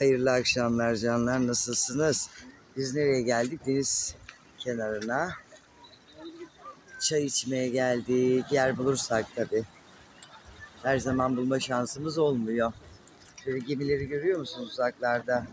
Hayırlı akşamlar canlar, nasılsınız? Biz nereye geldik? Deniz kenarına. Çay içmeye geldik. Yer bulursak tabii. Her zaman bulma şansımız olmuyor. Şöyle gemileri görüyor musunuz uzaklarda?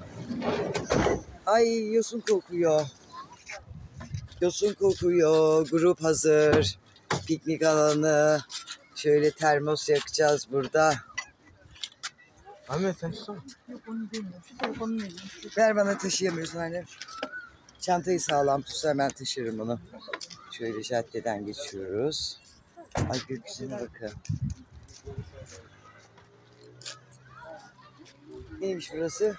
Ay yosun kokuyor. Yosun kokuyor. Grup hazır. Piknik alanı. Şöyle termos yakacağız burada. Anne sen tutsana. Yok onu demiyorum. Şu telefonu vereyim. Ver bana, taşıyamıyorsun anne. Çantayı sağlam tutsa hemen taşırım onu. Şöyle caddeden geçiyoruz. Ay gökyüzüne bakın. Neymiş burası?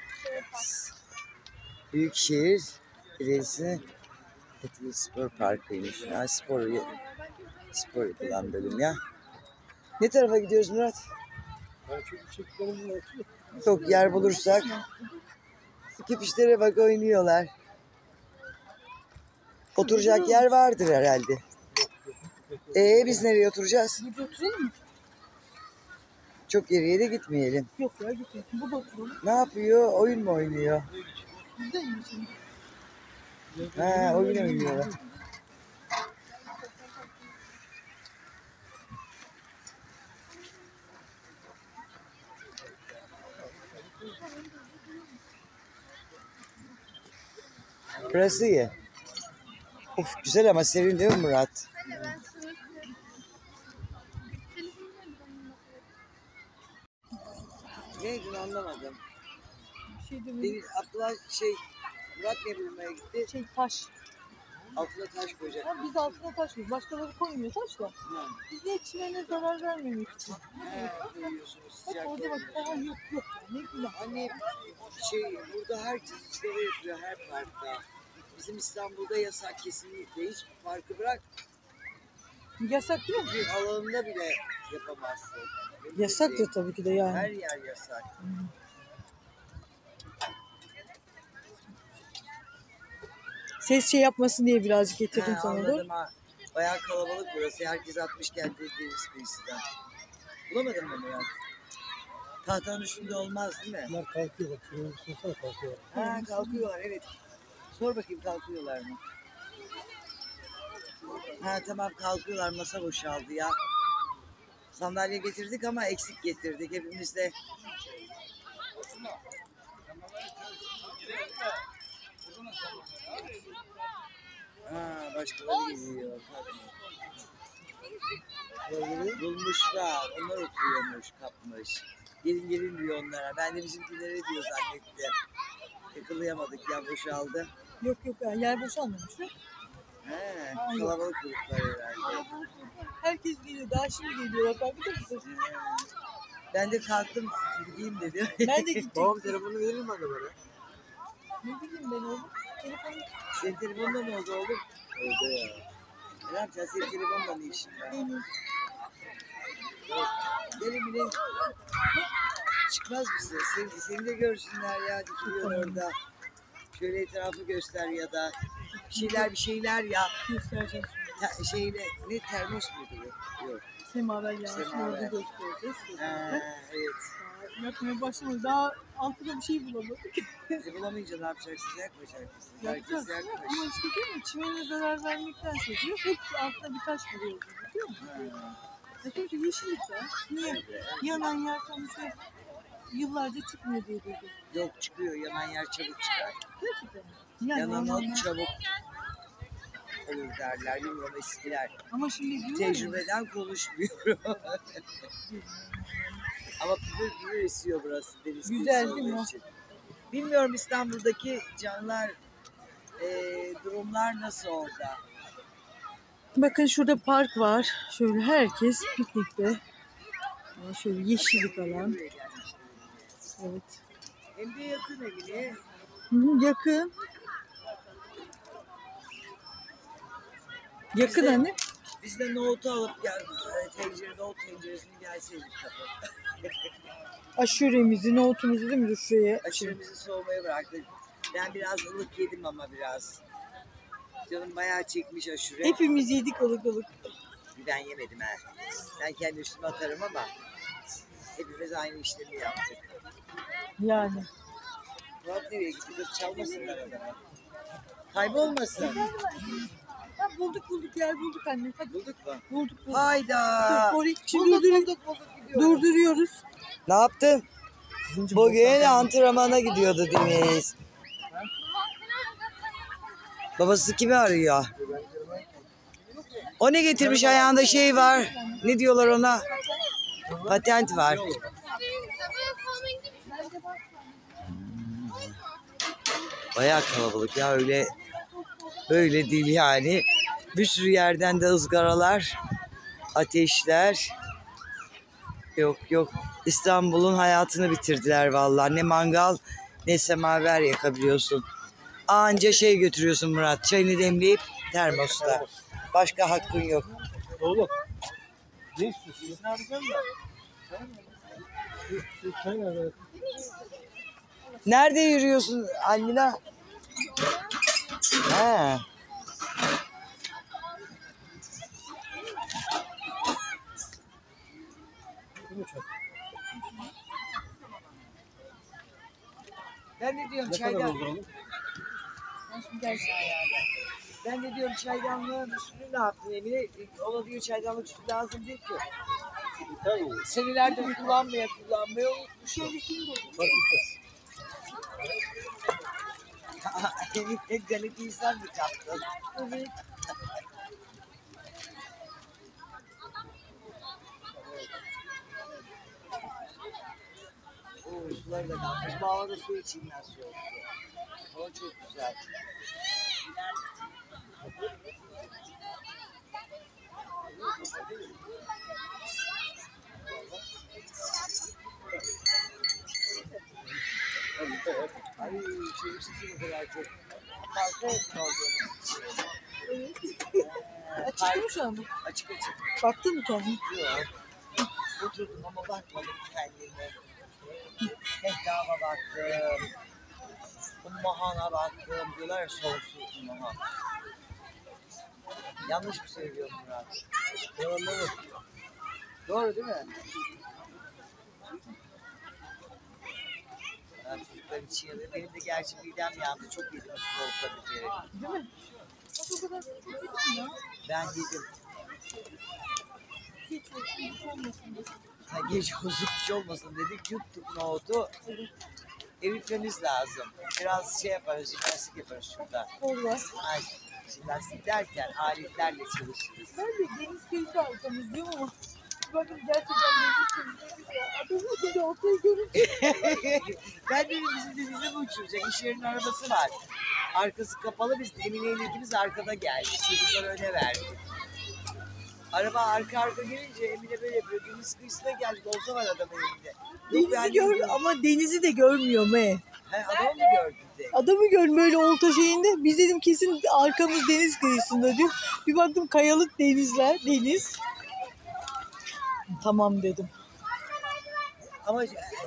Büyükşehir Belediyesi Fethiye Spor Parkı'ymış. Ya spor yapılan bölüm ya. Ne tarafa gidiyoruz Murat? Çok yer bulursak. Kepişlere bak, oynuyorlar. Oturacak yer vardır herhalde. Biz nereye oturacağız? Burada oturalım mı? Çok geriye de gitmeyelim. Yok ya gitmeyelim. Burada oturalım. Ne yapıyor? Oyun mu oynuyor? Bizde mi şimdi? Ha, oyun oynuyorlar. Burası iyi. Of, güzel ama serin değil mi Murat? Neydi anlamadım. Bir şey demiyorum. Abdullah Murat ne bulmaya gitti? Taş. Altına taş koyacak. Ha, biz altına taş koyuyoruz. Başkaları koymuyor taş da. Ha. Biz de çimene zarar vermemek için. Koyuyorsunuz Bak sıcak. orada bak. Aha yok. Ne güzel. Anne burada herkes sigara yapıyor her parkta. Bizim İstanbul'da yasak kesinlikle. Hiç parkı bırak, Yasak değil mi? bir alanında bile yapamazsın. Yasaktır tabii ki de yani. Her yer yasak. Ses yapmasın diye birazcık getirdim sana da. Anladım ha. Bayağı kalabalık burası. Herkes 60 geldi deniz kıyısından. Bulamadın mı Murat? Tahtanın üstünde olmaz değil mi? Bunlar kalkıyor bak. Şuraya sorsana kalkıyor. Ha, kalkıyorlar evet. Sor bakayım, kalkıyorlar mı? Ha tamam, kalkıyorlar, masa boşaldı ya. Sandalye getirdik ama eksik getirdik hepimiz de. Ha, başkaları geliyor. Bulmuşlar. Onlar oturuyormuş, kapmış. Gelin diyor onlara. Ben de bizimkilere diyor zannettim. Yakalayamadık ya, boşaldı. Yok yani yer boşalmamıştı. He, kalabalık gruplar herhalde. Herkes geliyor. Daha şimdi geliyorlar. Farkında mısın? Ben de kalktım, gideyim dedim. Ben de gidecektim. Babam telefonunu verir mi acaba bana? Ne bileyim ben oğlum. Telefonu Senin telefonla mı oldu oğlum? Oldu ya. Ne yapacağız? Senin telefonla ne işin var? benim. Gelin bile. Çıkmaz mısın? Seni de görsünler ya, dikiliyor orada. Şöyle etrafı göster ya da bir şeyler ya. Göstereceğim şimdi. Ne termos muydu bu? Yok. Semaver yağışı Semaver. orada göstereceğiz. Evet. Yapmaya başlamadık. Daha altında bir şey bulamadık. Bulamayınca ne yapacaksınız? Yakmayacaksınız. Yapacağız. Herkes yakmış. Ama işte değil mi? Çimene zarar vermekten seçiyor. Hepsi altında bir taş buluyoruz. Biliyor musun? Sonuçta yeşillik var. Niye? Yanan yer sonuçta yıllarca çıkmıyor diye dedi. Yok, çıkıyor. Yanan yer çabuk çıkar. Gerçekten mi? Yani Yanan yanan ot yer- çabuk olur derler. Bilmiyorum, eskiler. Ama şimdi diyorlar ya, Tecrübeden konuşmuyorum. Ama püfür esiyor burası, deniz Güzel kıyısı değil mi? olduğu için. Bilmiyorum İstanbul'daki canlar, durumlar nasıl orada? bakın şurada park var. Şöyle herkes piknikte. Şöyle yeşillik alan. Evet. Hem de yakın evine. Yakın. Yakın Bizde- anne. Biz de nohutu alıp nohut tenceresini gelseydik kapı. Aşuremizi, nohutumuzu değil mi? Dur şuraya. Aşırımızı soğumaya bıraktık. Ben biraz ılık yedim ama biraz. Canım bayağı çekmiş aşure. Hepimiz yedik ılık. Ben yemedim ha. Ben kendi üstüme atarım ama hepimiz aynı işlemi yaptık. Yani. Murat nereye gitti? Kız çalmasınlar adamı. Kaybolmasın. Ha, bulduk yer bulduk anne. Hadi Bulduk mu? bulduk. Hayda. Dur, orayı şimdi Bulduk gidiyoruz. durduruyoruz. Ne yaptın? Bugün antrenmana gidiyordu Deniz. Babası kimi arıyor? O ne getirmiş ayağında şey var. Ne diyorlar ona? Patent var. Bayağı kalabalık ya öyle böyle değil yani. Bir sürü yerden de ızgaralar, ateşler. Yok. İstanbul'un hayatını bitirdiler vallahi. Ne mangal ne semaver yakabiliyorsun. Anca şey götürüyorsun Murat. Çayını demleyip termosta. Başka hakkın yok. Oğlum. Ne istiyorsun? Ne yapacağım da? Nerede yürüyorsun Almina? He. Ben ne diyorum çaydan? Ben de diyorum çaydanlığın üstünü ne yaptın Emine? Ona diyor çaydanlık üstü lazım değil ki. Senelerde kullanmaya unutmuş. Emine canı insan mı kaptın? Evet. Oo, sular da kalmış. Bu havada su içeyim nasıl oldu? O çok güzel. Ay çocuk sesi bu kadar çok. Fazla etme olduğunu için. Açık mı şu an bu? Açık. Baktın mı kendin? Yok. Oturdum ama bakmadım kendime. Mehtap'a baktım. Ummahan'a baktım. Diyorlar ya soğuksuz Ummahan. Yanlış mı söylüyorum Murat? Doğru değil mi? Ben çocuklar için yanıyor. Benim de gerçi midem yandı. Çok yedim soğukla bir kere. Değil mi? Bak o kadar çok yedim ya. Ben yedim. Hiç olmasın diye. Ha, geç olsun hiç olmasın dedik. Yuttuk nohutu. Eritmemiz lazım. Biraz şey yaparız, jimnastik yaparız şurada. Orada. Ay, jimnastik derken aletlerle çalışırız. Ben de deniz kıyısı arkamız diyorum ama bakın gerçekten deniz kıyısı ya. Adamın şimdi ortaya görünce Ben dedim bizim denize mi uçuracak? İş yerinin arabası var. Arkası kapalı, biz Emine ile ikimiz arkada geldik. Çocuklar öne verdik. Araba arka gelince Emine böyle yapıyor. Deniz kıyısına geldik. Olta var adamın elinde. denizi gör ama denizi de görmüyor me. He, adamı mı gördün de? Adamı gör böyle olta şeyinde. Biz dedim kesin arkamız deniz kıyısında diyor. Bir baktım kayalık deniz. Tamam dedim. Ama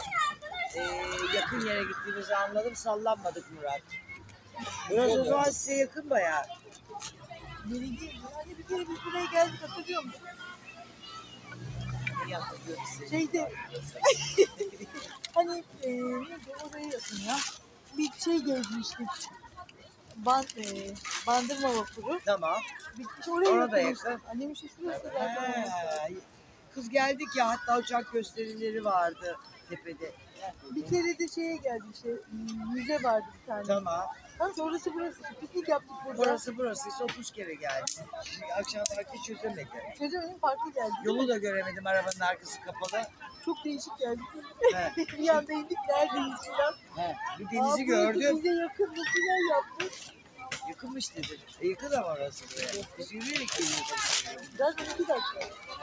yakın yere gittiğimizi anladım. Sallanmadık Murat. Burası o zaman size yakın bayağı. Hani bir kere biz buraya geldik hatırlıyor musun? Ne hatırlıyorum size? Şeyde hani neydi oraya yakın ya. Bir şey gezmiştik. Bandırma vapuru. Tamam. Bir oraya Ona da yakın. yakın. Annemin işte şurası zaten. He. Kız geldik ya, hatta uçak gösterileri vardı tepede. Bir kere de şeye geldik işte müze vardı bir tane. Tamam. Tamam orası burası. Piknik yaptık burada. Burasıysa 30 kere geldim. Şimdi akşam vakti çözemedim. Çözemedim farklı geldi. Yolu da göremedim, arabanın arkası kapalı. Çok değişik geldi. He. Bir anda indik neredeyiz filan. He. Bir Aa, denizi burası gördüm. Bize yakın bir şeyler yaptık. Yakınmış dedim. Yakın ama orası buraya. Biz yürüyerek geliyorduk. Zaten 2 dakika.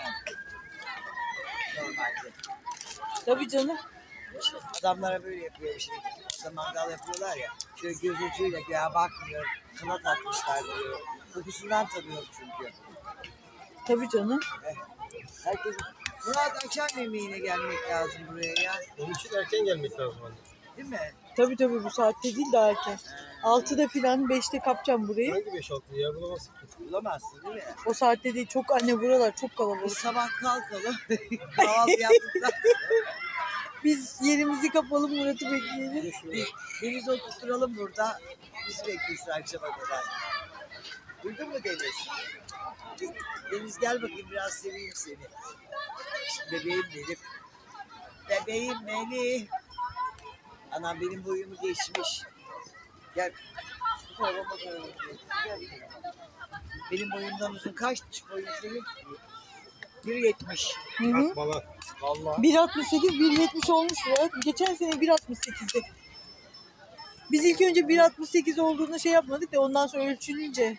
Normalde. Tabii canım. İşte adamlara böyle yapıyor işte. Orada mangal yapıyorlar ya. Şöyle göz ucuyla ya bakmıyor. Kanat atmışlar diyor. Kokusundan tanıyorum çünkü. Tabii canım. Herkes Murat akşam yemeğine gelmek lazım buraya ya. Onun için erken gelmek lazım anne. Değil mi? Tabii bu saatte değil daha erken. 6'da filan 5'te kapacağım burayı. Hangi 5-6 yer bulamazsın ki? Bulamazsın değil mi? O saatte değil. Çok anne buralar çok Biz kalabalık. sabah kalkalım. Kahvaltı yaptıktan Biz yerimizi kapalım, Murat'ı bekleyelim. Deniz'i oturtturalım burada. Bizi beklesin akşama kadar. Duydun mu Deniz? Deniz gel bakayım biraz seveyim seni. İşte bebeğim benim. Bebeğim benim. Anam benim boyumu geçmiş. Gel. Bu tarafa bakalım. Gel. Benim boyumdan uzun kaç boyun senin? 1.70. Hı hı. Atmalar. Vallahi. 1.68, 1.70 olmuş ya. Geçen sene 1.68'di. Biz ilk önce 1.68 olduğunu şey yapmadık da ondan sonra ölçülünce.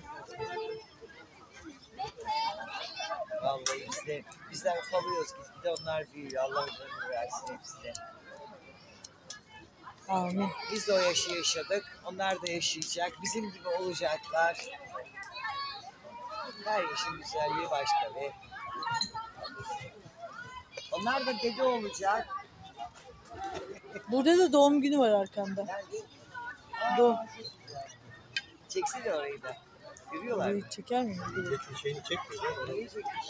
Vallahi bizler ufalıyoruz gitgide onlar büyüyor. Allah ömür versin hepsine. Amin. Biz de o yaşı yaşadık. Onlar da yaşayacak. Bizim gibi olacaklar. Her yaşın güzelliği başka be. Onlar da dede olacak. Burada da doğum günü var arkanda. Nerede? Doğum. Çeksene orayı da. Görüyorlar mı? Çeker miyim? Geçmiş şeyini çekmiyor. Orayı çekmiş.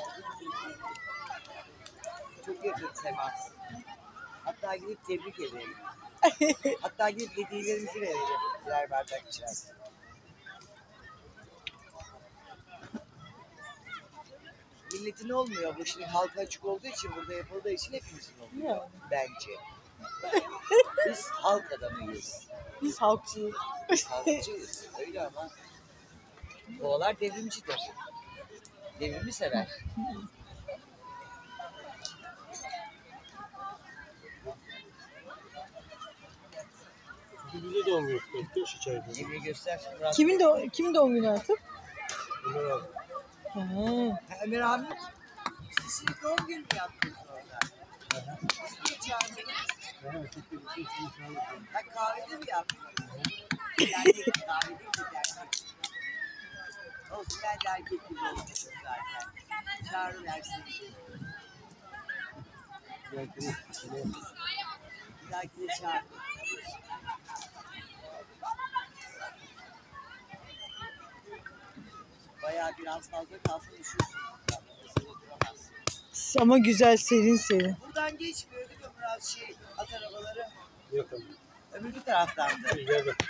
Çok yakın temas. Hatta gidip tebrik edelim. Hatta gidip hediyelerimizi verelim. Birer bardak çay. Milletin olmuyor. Bu şimdi halka açık olduğu için, burada yapıldığı için hepimizin oluyor. Yani. Bence. Biz halk adamıyız. Biz halkçıyız. Halkçıyız. Öyle ama. Boğalar devrimcidir. Devrimi sever. Bize doğum yok. Bekliyor şu çayı. Emre göster. Murat. Kimin doğum günü artık? Ömer abi. Ha. Ömer abi. Siz şimdi doğum günü mü yaptınız orada? Siz niye çağırdınız? Ha, kahvede mi yaptınız? Erkek kahvede mi dersin? Olsun ben de erkek gibi olmuşum zaten. Çağırıversin. Bir dahakine çağır. Bayağı biraz fazla kalsın üşürsün. Sen oturamazsın. Ama güzel, serin serin. Buradan geçmiyor değil mi Murat şey at arabaları? Yok abi. Öbür taraftandı. Hadi gel bak.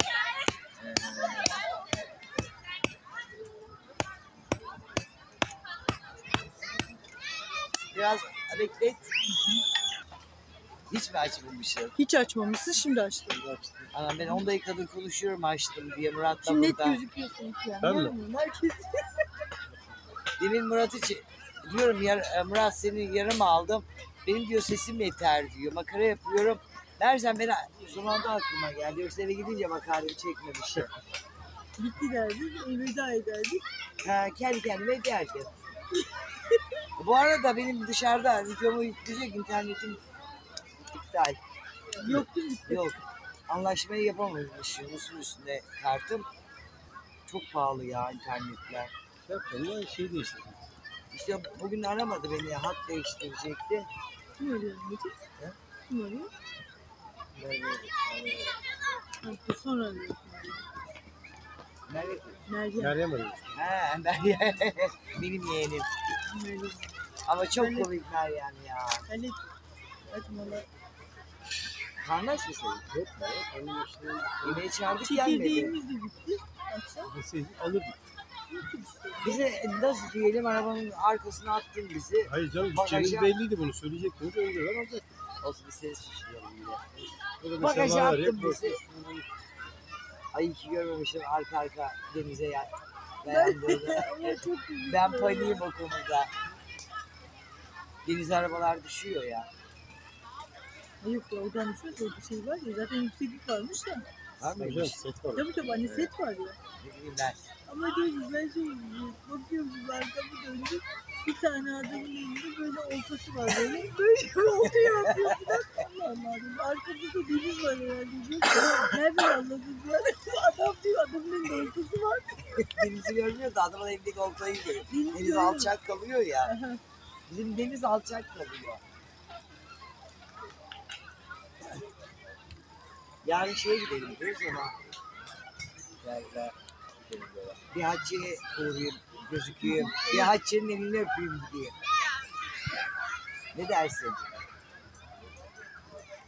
Biraz beklet. Hiç mi açmamışım? Hiç açmamışsın, şimdi açtım. Anam ben 10 dakikadır konuşuyorum açtım diye Murat'la Şimdi net burada. gözüküyorsun yani. Ben mi? Görmüyorum, herkes. Demin Murat'ı diyorum Murat seni yarım aldım. Benim diyor sesim yeter diyor. Makara yapıyorum. Meğersem ben son anda aklıma geldi. Yoksa eve gidince makarayı çekmemişim. Bitti derdik, elveda ederdik. Ha, kendi kendime derken. Bu arada benim dışarıda videomu yükleyecek internetim iptal. Yok değil mi? Yok. Anlaşmayı yapamamış Yunus'un üstünde kartım. Çok pahalı ya internetler. Yapma şey değiştirdim. İşte bugün aramadı beni. Hat değiştirecekti. Kim arıyor Metin? He? Kim arıyor? Ha, sonra arıyor. Nerede? Meryem. Meryem arıyor. Ha, benim yeğenim. Meryem. Ama çok Meryem. komik Meryem ya. Hallet. Hadi valla. Kardeş mi senin? Yok be. Onun işte Yemeğe çağırdık gelmedi. Çekirdeğimiz de bitti. Akşam. deseydik alırdık. Bize nasıl diyelim arabanın arkasına attın bizi. Hayır canım Bagaja- bütçeniz belliydi bunu söyleyecektiniz. Önceden alacak. Olsun biz seni suçlayalım bile. Burada Bagaja mesela var ya, attın boş- bizi. Ay iyi ki görmemişim arka denize dayandığını. Ama çok güzel. Ben paniğim o konuda. Deniz arabalar düşüyor ya. Yok ya, oradan düşmez. Orada şey var ya, zaten yükseklik varmış da. Var Hocam mıymış? set var. Tabii hani set var ya. Ne bileyim ben. Ama çok güzel şey. Bakıyoruz arkamı döndü. Bir tane adamın elinde böyle oltası var böyle. Böyle oltaya atıyor falan. Allah Allah. Arkamızda deniz var herhalde. Diyor. Nereden anladın diyor. Adam diyor, adamın elinde oltası var. Denizi görmüyor da adamın elindeki oltayı görüyor. Deniz görüyor. alçak kalıyor ya. Aha. Bizim deniz alçak kalıyor. Yarın şeye gidelim diyoruz ama. Bir Hatice'ye uğrayayım, gözükeyim. Bir Hatice'nin elini öpeyim diyeyim. Ne dersin?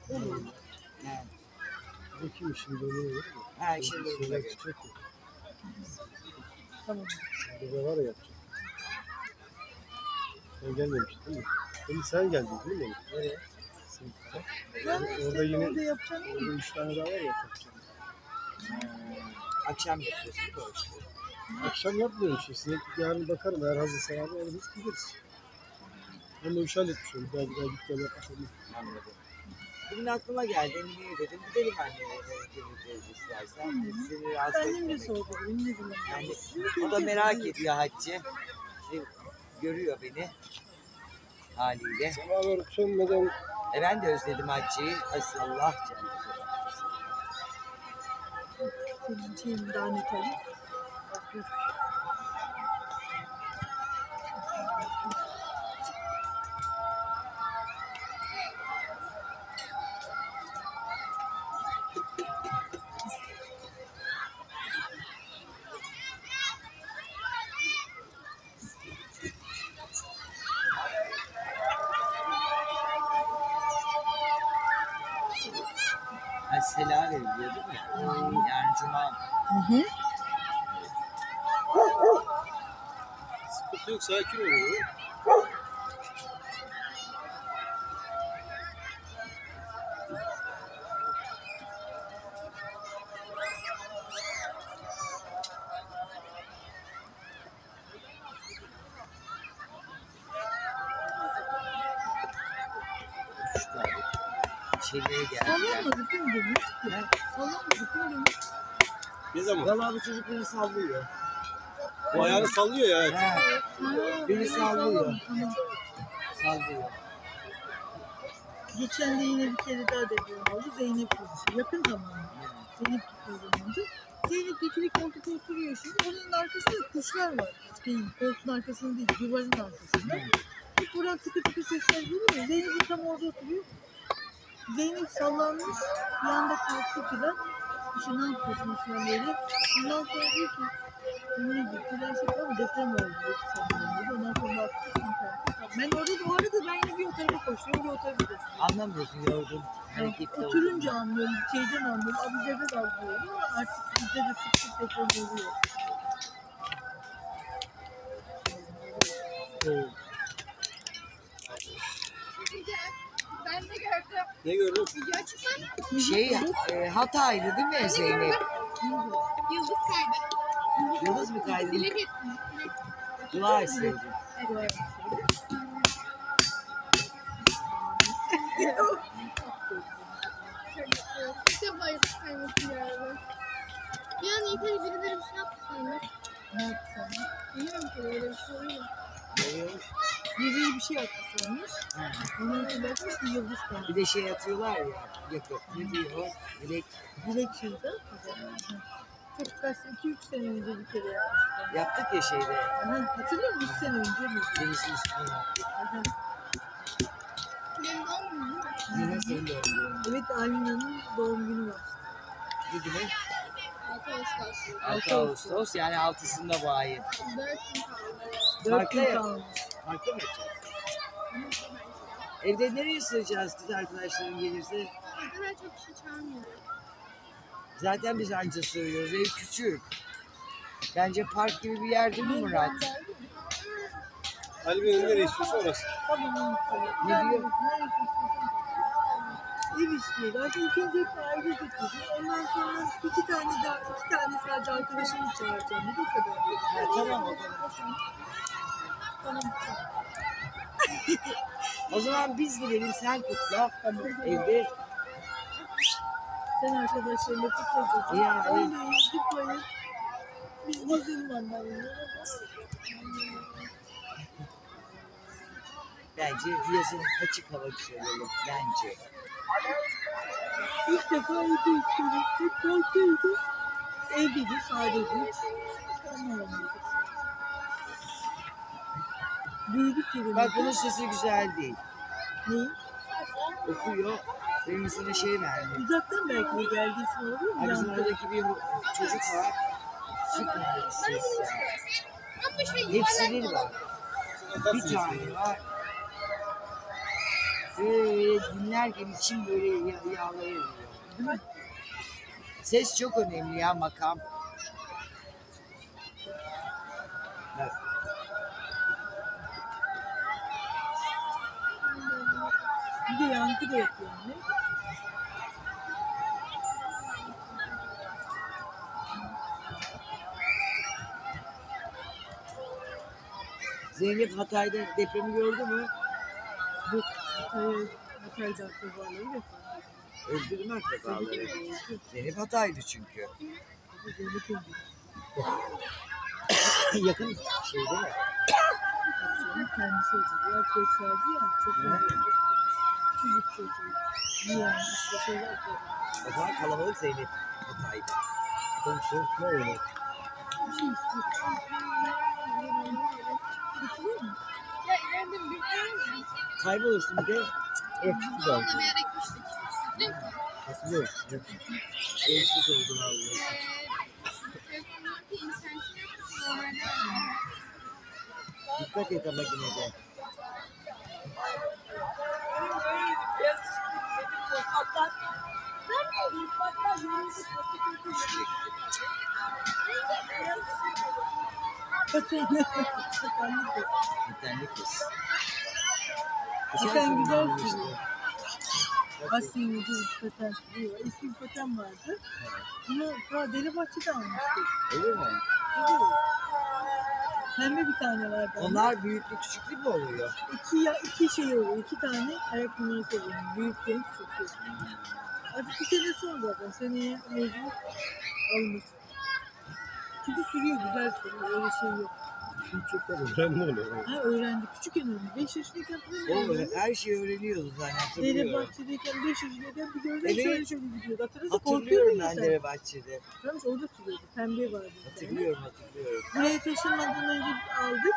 Olur. Yani. Bakayım şimdi ne olur mu? Ha şimdi Şeyler çıkacak ya. Tamam. Burada var ya yapacak. Sen gelmemiştin değil mi? Şimdi sen geldin değil mi? Nereye? Sen, Ben orada yine orada yapacağım. orada 3 tane daha var ya yapacak. Akşam yapıyorsun değil mi o işi? Akşam yapmıyorum işte. Size yarın bakarım. Eğer hazırsa abi alırız gideriz. Ben de o işi halletmiş oldum. Belki daha git gel yapmış oldum. Anladım. Bugün aklıma geldi. Emine'ye dedim. Gidelim anneye de birlikte istersen. Seni rahatsız Annem de etmemek. sordu. Benim ne zaman Yani geldi? o da merak ediyor Hatice. İşte görüyor beni haliyle. Semaver sönmeden Ben de özledim Hatice'yi. Allah canım. Senin şeyini daha net alayım. Ha, Sela veriliyor değil mi? Yani Cuma. Hı hı. sıkıntı yok. Sakin oluyor. Üç tane. Şeylere geldiler. Sallanmadı değil mi demiş? Sallanmadı değil mi demiş? Ne zaman? Valla bu çocuk beni sallıyor. O ayağını sallıyor ya. Ha, beni sallıyor. Tamam. Sallıyor. Geçen de yine bir kere daha deprem oldu. Zeynep konuşuyor. Yakın zamanda. Zeynep gitmeden önce. Zeynep dikili koltukta oturuyor şimdi. Onun arkasında kuşlar var. Koltuğun arkasında değil, duvarın arkasında. Buradan tıkı tıkı sesler geliyor ya. Zeynep tam orada oturuyor. Zeynep sallanmış. Bir anda kalktı filan. İşte ne yapıyorsunuz falan böyle. Ondan sonra diyor ki Emine gittiler şey ama deprem oldu. Sanırım. Ondan sonra baktık. Ben orada o arada ben yine bir o tarafa koşuyorum. Bir o tarafa koşuyorum. Anlamıyorsun yorgun. Hareketli Oturunca anlıyorum, şeyden anlıyorum, avizede de anlıyorum ama artık bizde de sık sık deprem oluyor. Ben de gördüm. Ne gördün? Video çıkmadı. Şey, Hataylı değil mi Zeynep? Yıldız kaydı. Yıldız mı kaydı? Dilek ettim. Dua etseydin. İlk defa yıldız kaymasını gördüm. Bir an iyi tabii birileri bir şey yaptı sandım. Ne yaptı sana? Bilmiyorum ki öyle bir şey oluyor. Biri bir şey yaptı sanmış. Ha. Ondan sonra bakmış ki yıldız kalmış. Bir de şey atıyorlar ya. Yok. Ne diyor? Direkt Dilek şeyde. Çok kaç, 2-3 sene önce bir kere yapmıştım. yaptık ya şeyde. Aha, hatırlıyor musun? 3 sene önce mi? Denizin üstüne yaptık. Aha. Benim doğum günüm değil mi? Yine senin de olduğun. Evet, Almina'nın doğum günü var. Bu günü 6 Ağustos. 6 Ağustos yani 6'sında bu ayın. 4 gün kaldı. 4 Farklı gün ya. kalmış. Farklı mı yapacağız? Evde nereye sığacağız kız arkadaşların gelirse? O kadar çok kişi çağırmıyor. Zaten biz anca sığıyoruz. Ev küçük. Bence park gibi bir yer değil mi Murat? Ali Bey'in nereye istiyorsa orası. Tamam. Ne diyor? Ev istiyorlar. İlk önce hep aile getirdim. Ondan sonra iki tane sadece arkadaşımı çağıracağım. Bir de o kadar. Ha, tamam o kadar. Tamam. O zaman biz gidelim sen kutla. Evde Sen arkadaşlarına kutlayacaksın. Ya, Öyle zıplayın. Biz gezelim annemle. bence yazın açık hava güzel olur. Bence. İlk defa evde istedim. Hep parktaydı. Evde de sadece. Tamam. Büyüdük yerim. Bak bunun sesi güzel değil. Ne? Okuyor. Benim sana şey verdi. Uzaktan belki de geldiği için olur mu? Ha, bizim Yankı. oradaki bir çocuk var. Süper bir ses ya. Ama şey Hepsi yuvarlak bir var. Bir tane var. Dinlerken için böyle yağlayabiliyor. Değil mi? Ses çok önemli ya, makam. Evet. Bir de yankı da yapıyor anne. Zeynep Hatay'da depremi gördü mü? Yok. Hatay'da akrabaları yok. Öldürdü mü akrabaları? Zeynep Hatay'dı çünkü. Zeynep öldü. Yakın şey değil mi? Kendisi öldü. Herkes verdi ya. Çok öldü. Çocuk çocuğu. Yiyen işte şeyler yapıyor. O zaman kalabalık Zeynep Hatay'da. Konuşma öyle. Bir şey istiyor. Getiriyor mu? Ya ileride bir Kaybolursun bir de. Evet, güzel. bir yere gitmiştik. Hatırlıyor musun? Hatırlıyorum. Gençlik oldun abi. Telefondaki interneti normalde Dikkat et ama yine de. İnternet kız. Geçen güzel sürüyor. Aslında ucuz paten sürüyor. Eski bir paten vardı. Bunu daha Delibahçe'de almıştık. Öyle mi? Evet. Pembe bir tane vardı. Onlar büyüklük küçüklük mü oluyor? İki şey oluyor. 2 tane ayak numarası oluyor. Büyük renk çok iyi. Artık bir sene sonra zaten. Seneye mecbur alınır. Çünkü sürüyor, güzel sürüyor. Öyle şey yok. Çok da önemli oluyor. Ha öğrendi. Küçükken öğrendi. 5 yaşındayken falan O öğrendi. her şeyi öğreniyordu zaten, hatırlıyorum. Derebahçe'deyken 5 yaşındayken bir gördüm Evet. şöyle gidiyordu. Hatırlıyorsan Hatırlıyorum korkuyordun ya ben sen. Derebahçe'de. Tamam orada sürüyordu. Pembe vardı. bir tane. Hatırlıyorum. Buraya taşınmadan önce aldık.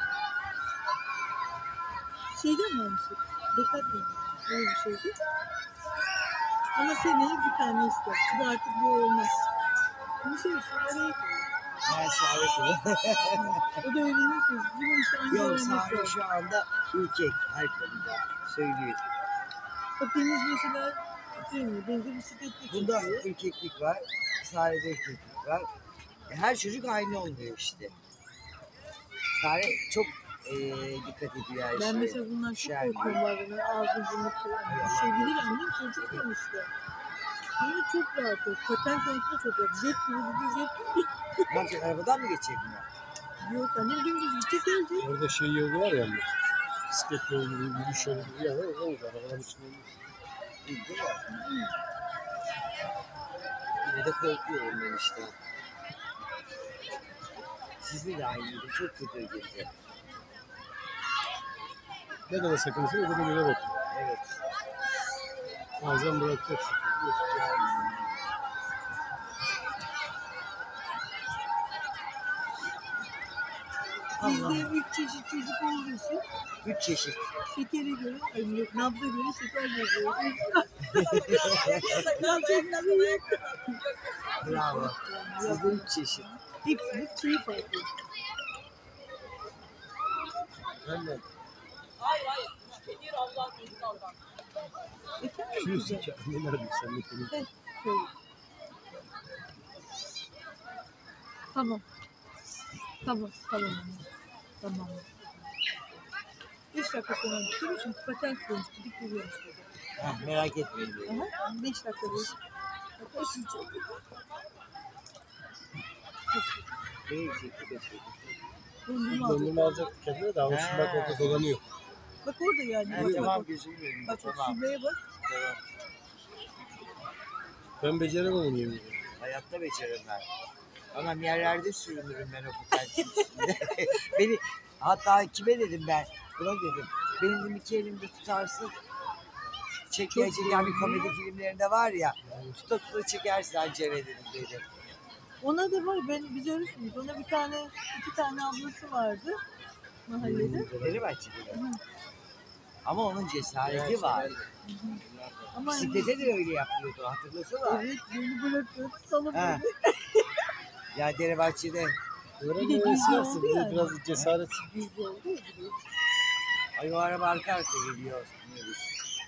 Şeyden mi almıştık? Decathlon. Öyle bir şeydi. Ama seneye bir tane ister. Çünkü artık bu olmaz. Bunu şey işte oraya koyuyor. Mersane kulu. O da öğrenirsiniz. Bunu işte anca Yok, öğrenmesi Sare lazım. şu anda ülkek her konuda söylüyor. Bak Deniz mesela sürmüyor. Denize bisikletle Bunda çıkıyor. ülkeklik var. Sare'de ülkeklik var. Her çocuk aynı olmuyor işte. Sare çok dikkat ediyor her Ben şeye. mesela bundan çok Şer. korkuyorum bazen. Ağzını burnunu bir şey bilir annem çocuk sonuçta. Bunu çok rahat ol. Paten konusunda çok rahat. Jet gibi bir jet gibi. Ne yapacak? Arabadan mı geçecek mi? Yok annem dümdüz gidecek geldi. Orada şey yolu var ya. Bisiklet yolu gibi, yürüyüş yolu gibi ya. O oldu. Arabaların içinde oldu. Değil mi? Yine de korkuyorum ben işte. Sizin de aynıydı. Çok tedirgindi. Ne kadar sakınsın o da böyle bakıyor. Evet. Bazen bırakacaksın. Allah. Bizde 3 çeşit çocuk olduğu için 3 çeşit. şekere göre, ay yok nabza göre şeker veriyor. Nabza yok. Bravo. Sizde 3 çeşit. Hepsinin şeyi farklı. Ben de Efendim şu güzel. ki anneler bir sen de konuş. Şöyle. Tamam. Tamam. Tamam. Tamam. 5 dakika sonra gittiğim için paten sürmüş gidip geliyormuş dedi. Ha, merak etmeyin diyor. Aha, 5 dakika bir. Paten sürecek. Ne yiyecekti de şey? Dondurma alacak. Dondurma alacak kendine de havası bak orada dolanıyor. Bak orada yani. Ha, Bak, tamam bak, gözümün önünde. bak, bak, Tamam. şuraya bak. Tamam. Ben beceremem onu yemin ederim. Hayatta beceremem. Anam yerlerde sürünürüm ben o patentin üstünde. Beni hatta kime dedim ben? Buna dedim. Benim dedim 2 elimde tutarsın. Çekmeyecek yani komedi filmlerinde var ya. Tuta tuta çekersin anca eve dedim. Ona da var. Biz öğretmedik. Ona bir tane, 2 tane ablası vardı mahallede. Benim açıkçası. Ama onun cesareti var. Ama Bisiklete de öyle yapıyordu, hatırlasana. evet, beni bırakıp salıp Ha. Ya Derebahçe'de. Öğrenmesi nasıl? oldu yani. Biraz cesaret. gizli oldu ya. Ay o araba arka arka geliyor. Dinliyoruz.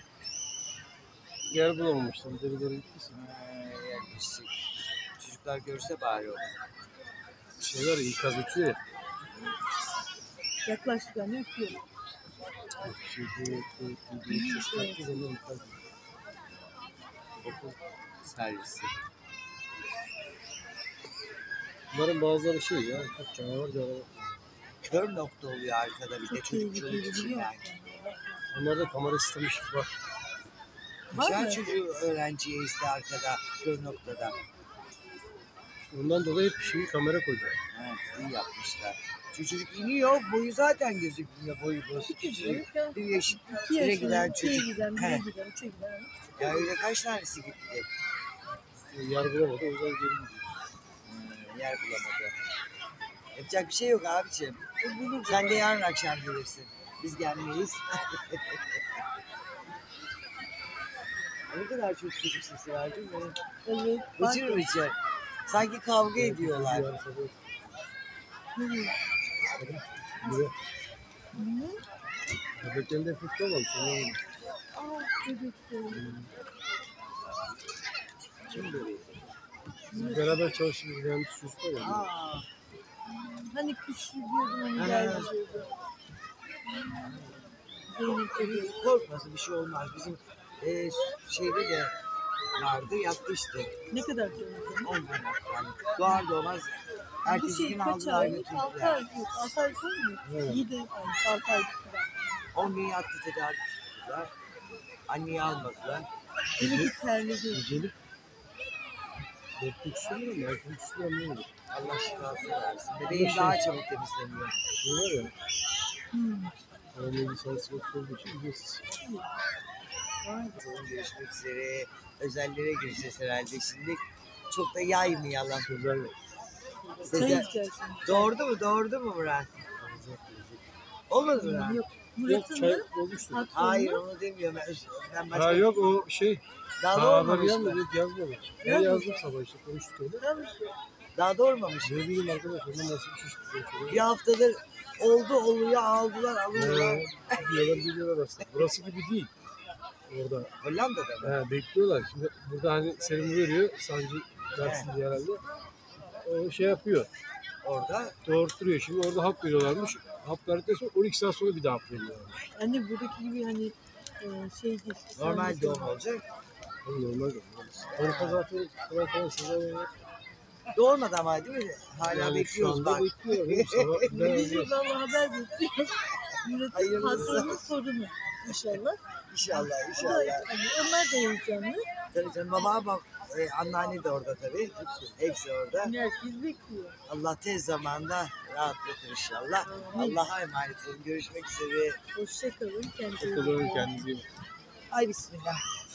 yer bulamamıştım. Derileri gitmişsin. Yerleşecek. Çocuklar görse bari onu. Şeyler ikaz ötüyor ya. Yaklaştık anne öpüyor. Saklı zaman ikaz. Okul servisi. Bunların bazıları şey ya. Canavar. Kör nokta oluyor arkada bir de Çok çocuk tehlikeli için biliyor yani. musun? Onlarda kamera sistemi var. Var Güzel mı? çocuğu öğrenciye işte arkada kör noktada. Ondan dolayı hep şimdi kamera koyuyor. Evet, iyi yapmışlar. Şu çocuk iniyor, boyu zaten gözükmüyor, boyu bozu. Küçücük ya. Bir yaş, 2 bire yaşında, giden 2'ye çocuk. giden, He. 1'e giden, 3'e giden. Ya öyle kaç tanesi gitti? Yer bulamadı. O yüzden geri gidiyor. Yer bulamadı. Yapacak bir şey yok abiciğim. Sen de yarın akşam gelirsin. Biz gelmeyiz. Ne kadar çok çocuk sesi var değil mi? Evet. Vıcır vıcır. Sanki kavga ediyorlar. Yarın sabah Hı. bir de Hı. bebeklerinde enfeksiyon olmuş. Aa, bebeklerim. Kim görüyor? Biz beraber çalışıyoruz. Mühendis çocuklar ya. Aa, Hani kuşlu diyordum hani Ha. geldi diyordu. Zeynep görüyor. korkmasın bir şey olmaz. Bizim şeyde de vardı yattı işte. Ne kadar tehlikeli. 10 gün yani. Doğar doğmaz ertesi gün kaç aldılar aylık? 6 götürdüler. ay yok. 6 ay olmuyor. Evet. 7 ay, 6 ay falan. 10 gün yattı tedavi tuttular. Anneyi almadılar. Beni terledi. Gelip 4 kişi mi? 6 kişi mi? Anlamadım. Allah şifası versin. Bebeğim daha çabuk temizleniyor. Şey var ya. Hmm. Öyle lisansı olduğu için ücretsiz. Vay be. Görüşmek üzere. Özellere gireceğiz herhalde şimdi. Çok da yaymayalım. Sözler yok. Çay Sezer, içersin. doğurdu mu? Doğurdu mu Murat? Olmadı mı Murat? Yok. Yok Murat'ın çay da olmuştu. Hayır onu demiyorum. Ben başka... Ha yok o şey. Daha Haber doğurmamış mı? gelmedi yazmamış. Ben Yazmamış. yazdım sabah işte konuştuk öyle. Daha doğurmamış Ne mı? bileyim arkadaş ondan nasıl bir şey çıkıyor. Bir haftadır oldu oluyor aldılar alıyorlar. Biliyorlar aslında. Burası gibi değil. Orada Hollanda'da mı? bekliyorlar. Şimdi burada hani serum veriyor. Sancı dersin diye herhalde. O şey yapıyor. Orada Doğurtturuyor. Şimdi orada hap veriyorlarmış. Hap verdikten sonra 12 saat sonra bir daha hap veriyorlarmış. Anne buradaki gibi hani şey değil. normal Sen doğum olacak. Tabii normal. Avrupa zaten kolay size Doğurmadı ama değil mi? Hala yani bekliyoruz şu bak. anda bekliyorlar. Sabah bir daha Bizi yazıyor. valla haber bekliyoruz. Murat'ın Hayırlısı. hastanın sorunu inşallah. İnşallah O da, inşallah. hani onlar da heyecanlı. Tabii canım baba anneanne de orada tabii. Hepsi orada. Herkes bekliyor. Allah tez zamanda rahatlatır inşallah. Allah'a emanet olun. Görüşmek üzere. Hoşçakalın. Kendinize iyi Bakalım bakın. kendinize iyi bakın. Ay bismillah.